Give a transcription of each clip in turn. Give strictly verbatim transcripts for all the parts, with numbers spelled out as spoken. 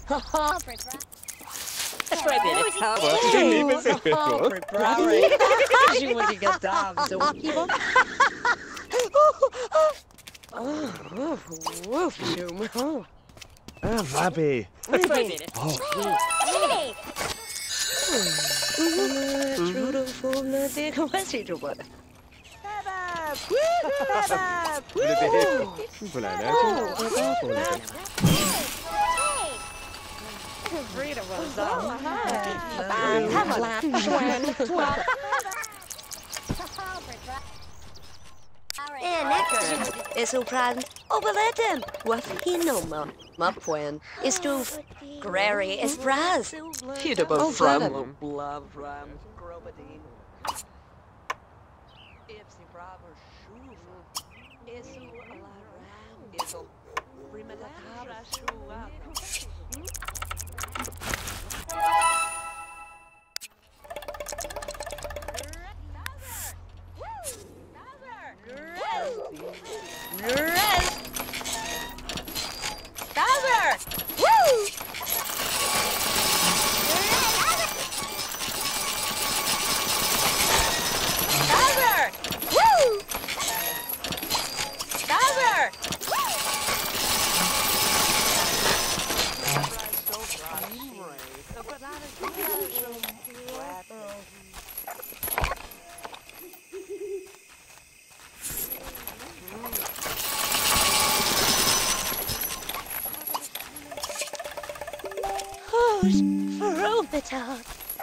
That's right, baby. You want to get down, so people. Oh, woof, woof, shoom. Oh, Vabbè. That's right, baby. true to full nothing. What's it about? Freedom was on. It's so proud. Overlet him. What he know, mum. My plan is to Grary is Braz. He'd about from love ram. Grobadine. If the bravo shuva. Is a ram. Is a primatara shuva. Rest! Bowser! Woo! Bowser! Woo! Bowser! For Robita.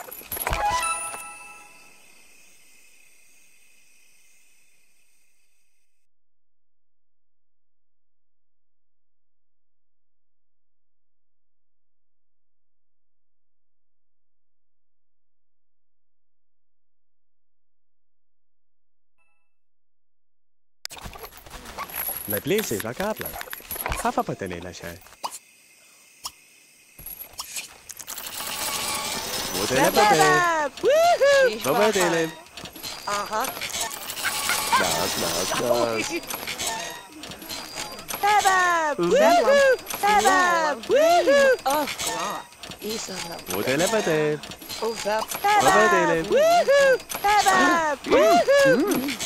Le plese la cabla. Hafa patene la shay. Woohoo! Baba Dylan. Uh-huh. Nas, nas, nas. Baba! Woohoo! Baba! Woohoo! Oh, God. Isa. Modele bade. Oh, that. Baba Dylan. Woohoo! Baba! Woohoo!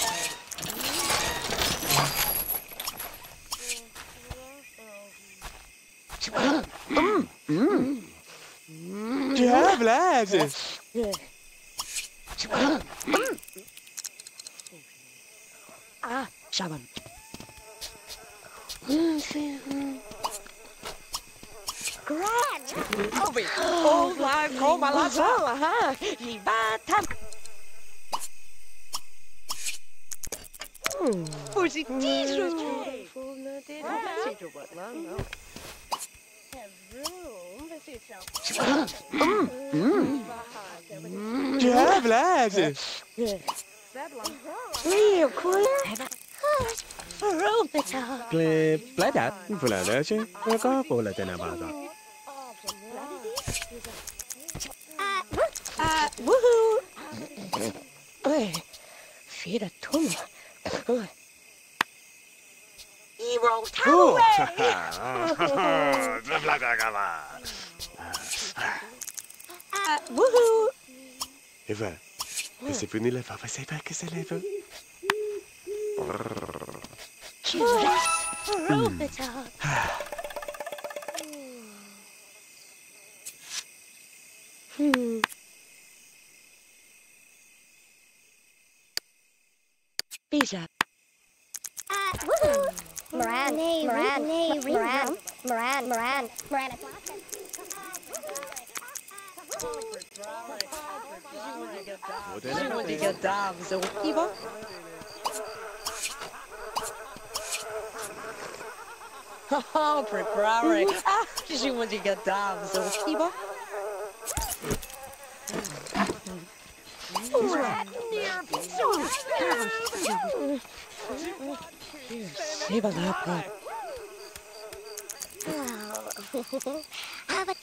Ja, blijven. Ah, Shaman. Grand! Obi! Oh, live, call my last one, huh? Libata! Fuji Jesus! Ja, blijven. Real cool. Robita. Ple, pleda. Fulana che. Ko pola tena bada. Ah, woohoo! Oi, fira tuma. Hero Tower! Ah, woohoo! Eva, c'est venu la faire passer pas que c'est l'Eva. Robita. Hmm. Bija. Ah, woohoo! Moran, Moran, Moran, Moran, Moran, Moran, Moran. You want to get down, so Eva? Oh, preparing. Ah, you want to get down, so Eva? Rat near Eva, that part. How about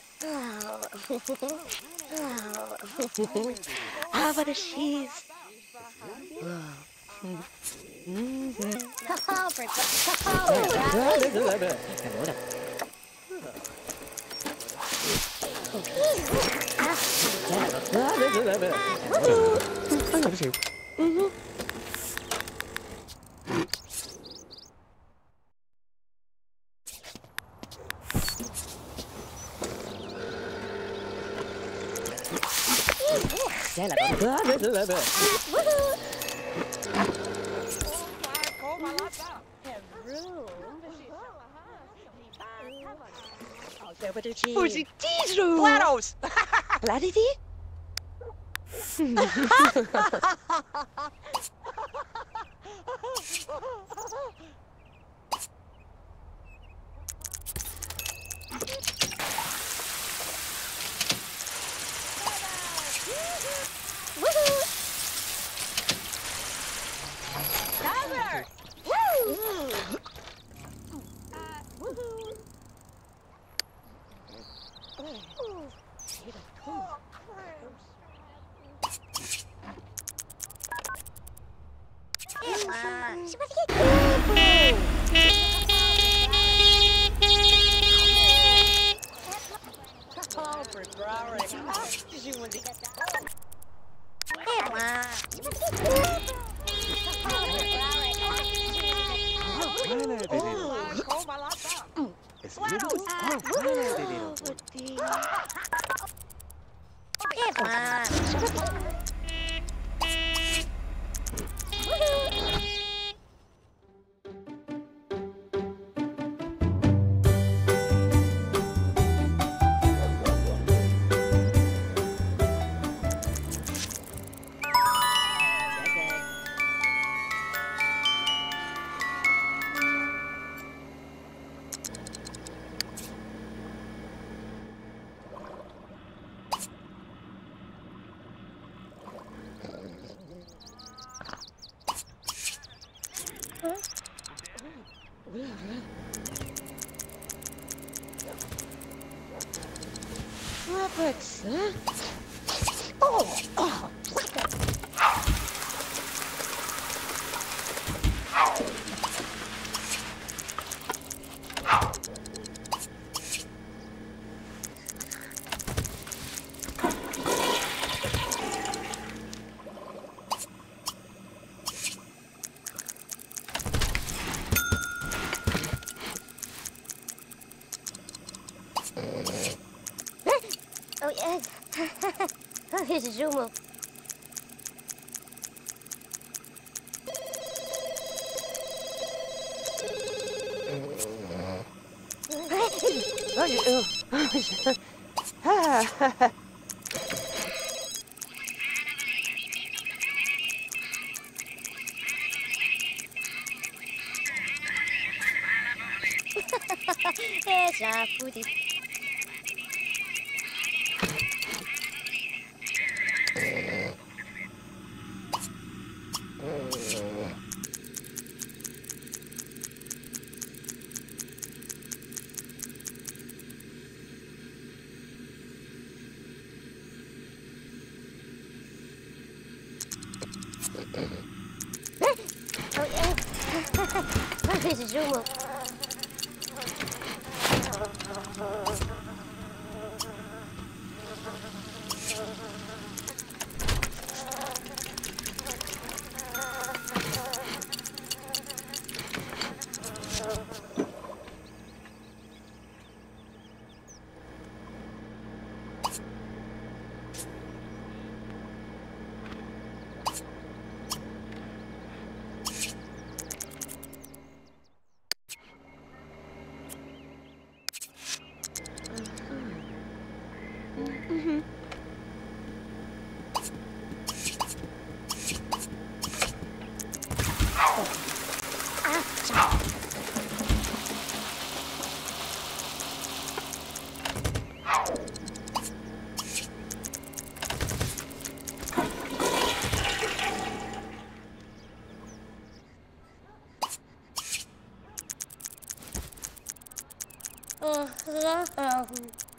How about a cheese? GLaDOS! Gladity? What's that? Oh, oh, Oh, yes. Oh, here's Zumo. Here's a foodie. Oh, yeah. Oh, here's a Zumo. Oh,